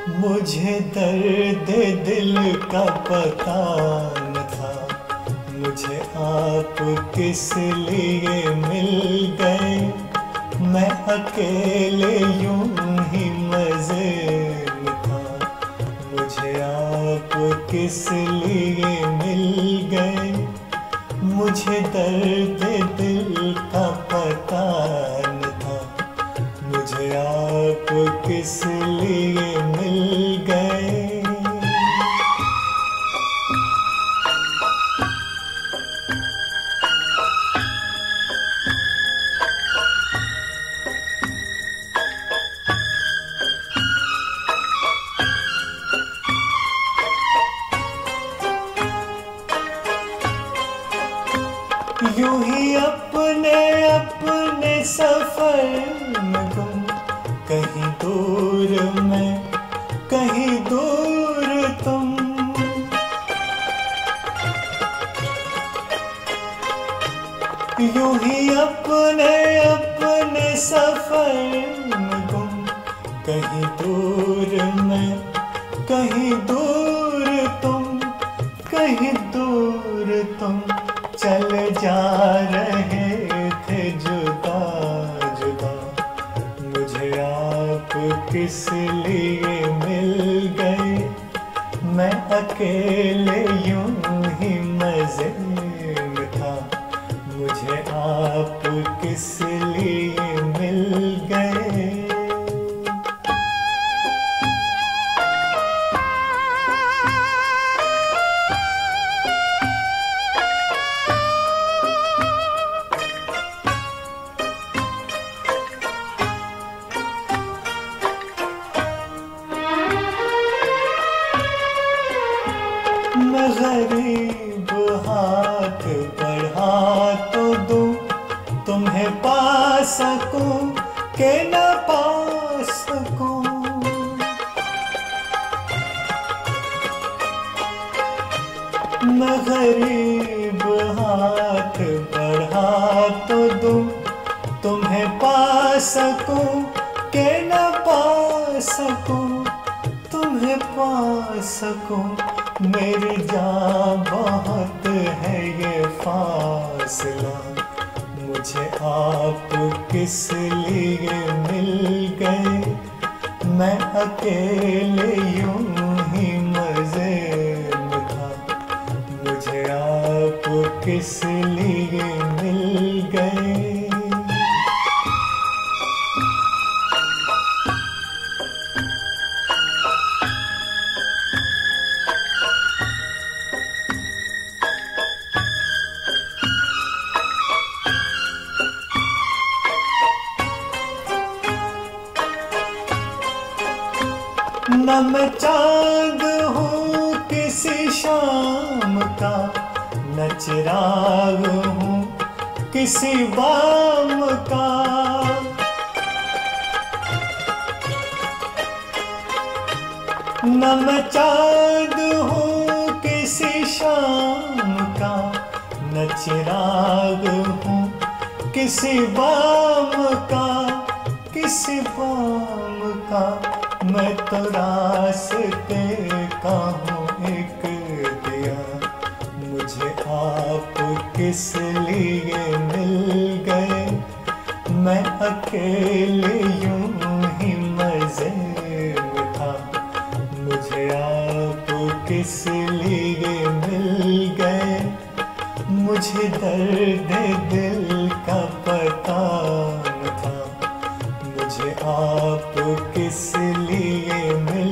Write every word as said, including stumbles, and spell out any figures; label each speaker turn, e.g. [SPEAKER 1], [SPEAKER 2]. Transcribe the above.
[SPEAKER 1] मुझे दर्द दिल का पता न था, मुझे आप किस लिए मिल गए। मैं अकेले यूं ही मज़े में था, मुझे आप किस लिए मिल गए। मुझे दर्द दिल का पता न था, मुझे आप किस लिए मिल गए। यूं ही अपने अपने सफर में गुम, कहीं दूर मैं कहीं दूर तुम। यूं ही अपने अपने सफर में गुम, कहीं दूर मैं कहीं दूर तुम, कहीं दूर तुम। चल जा रहे थे जुदा जुदा, मुझे आप किस लिए मिल गए। मैं अकेले यूं ही मज़े में था, मुझे आप किस लिए मिल गए। मैं गरीब हाथ बढ़ा तो दूं, तुम्हें पा सकूं के न पा सकूं। मैं गरीब हाथ बढ़ा तो दूं, तुम्हें पा सकूं के न पा सकूं, तुम्हें पा सकूं। मेरी जान बहुत है ये फासला, मुझे आप किस लिए मिल गए। मैं अकेले यूं ही मज़े में था, मुझे आप किस लिए मिल गए। न मैं चाँद हूँ किसी शाम का, न चिराग हूँ किसी बाम का। न मैं चाँद हूँ किसी शाम का, न चिराग हूँ किसी बाम का, किसी बाम का। मैं तो रास्ते का हूँ एक दिया, मुझे आप किस लिए मिल गए। मैं अकेले यूं ही मज़े में था, मुझे आप किस लिए मिल गए। मुझे दर्द दिल का पता न था, मुझे आप किस लिए मिल